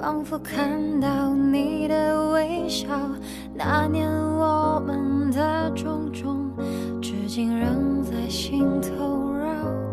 仿佛看到你的微笑。那年我们的种种，至今仍在心头绕。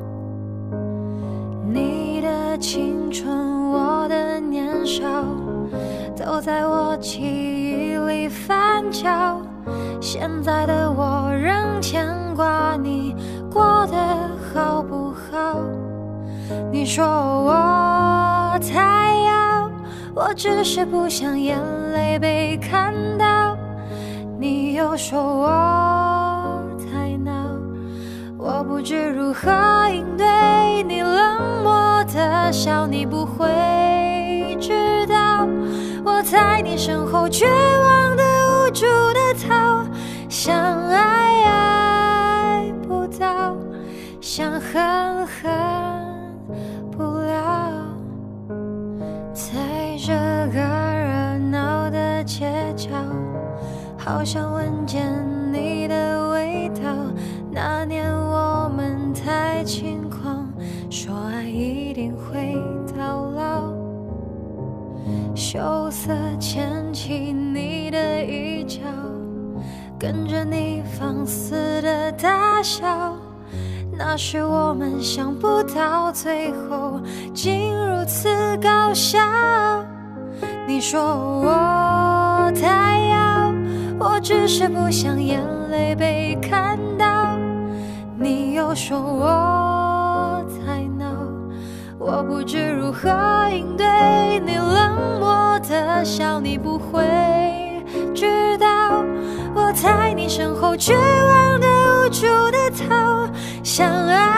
你的青春，我的年少，都在我记忆里翻搅。现在的我仍牵挂你过得好不好。你说我太要，我只是不想眼泪被看到。你又说我太闹，我不知如何应对你冷漠的笑。你不会知道，我在你身后绝望的无助的逃，想爱不到，想恨不了。在这个热闹的街角，好想闻见你的味道。那年我们太轻狂，说爱一定会到老。羞涩牵起你的衣角，跟着你放肆的大笑。那时我们想不到最后竟如此搞笑。你说我太要，我只是不想眼泪被看到。你又说我太闹，我不知如何应对你冷漠的笑。你不会知道，我在你身后绝望的无助的逃，想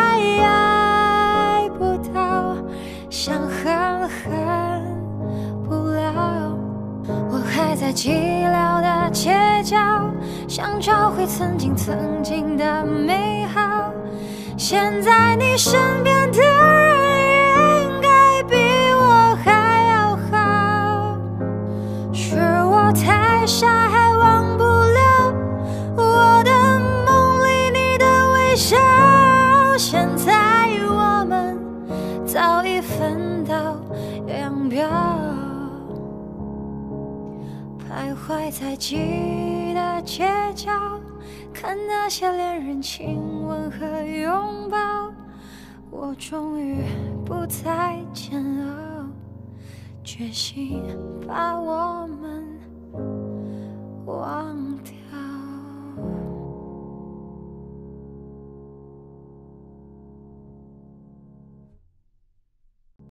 爱不到，想恨不了。我还在寂寥的街角，想找回曾经的美好。现在你身边的人应该比我还要好，是我太傻还忘不了我的梦里你的微笑。现在我们早已分道扬镳，徘徊在记忆的街角，看那些恋人亲吻和拥抱。我终于不再煎熬，决心把我们